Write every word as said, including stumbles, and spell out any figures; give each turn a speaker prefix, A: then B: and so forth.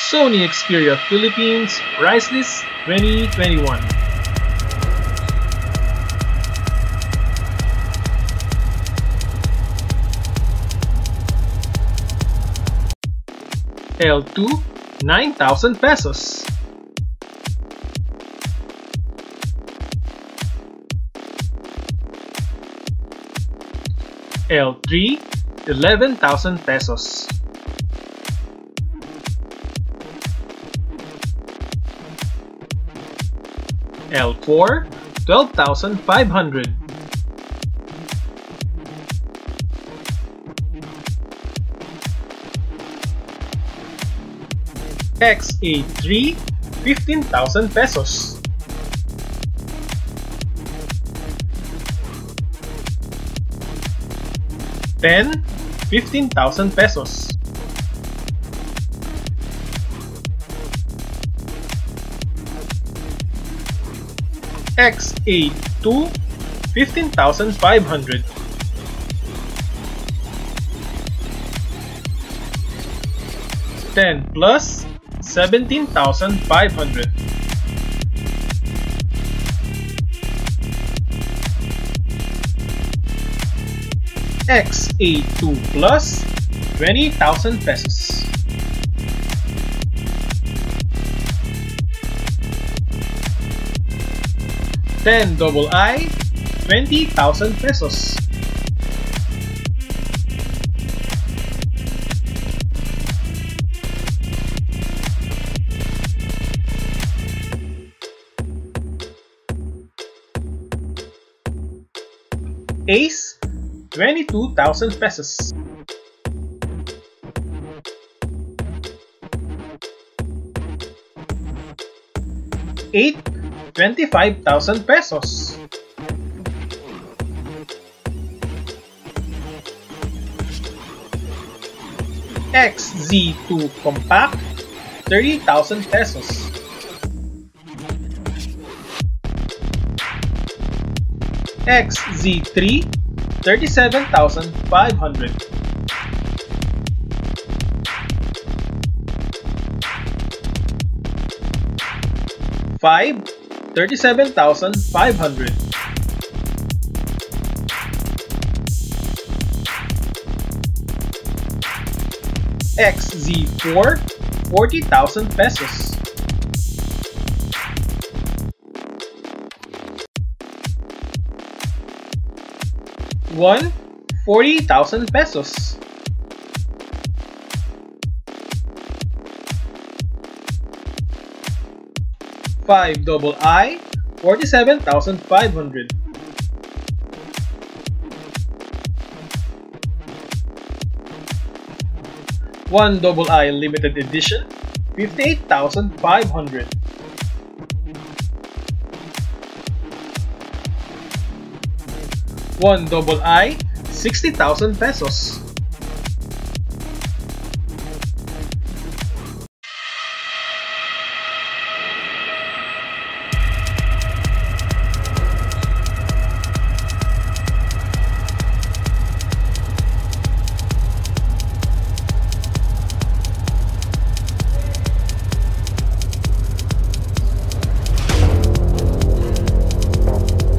A: Sony Xperia Philippines Price List twenty twenty-one. L two, nine thousand pesos. L three, eleven thousand pesos. L four, twelve thousand five hundred. X A three, fifteen thousand pesos. ten, fifteen thousand pesos. X A two, fifteen thousand five hundred. ten plus, seventeen thousand five hundred. X A two plus, twenty thousand pesos. ten double I, twenty thousand pesos. Ace, twenty-two thousand pesos. eight, twenty-five thousand pesos. X Z two Compact, thirty thousand pesos. X Z three, thirty-seven thousand five hundred. five, thirty-seven thousand five hundred. X Z four, forty thousand pesos. one, forty thousand pesos. five double I, forty-seven thousand five hundred. one double I limited edition, fifty-eight thousand five hundred. one double I, sixty thousand pesos.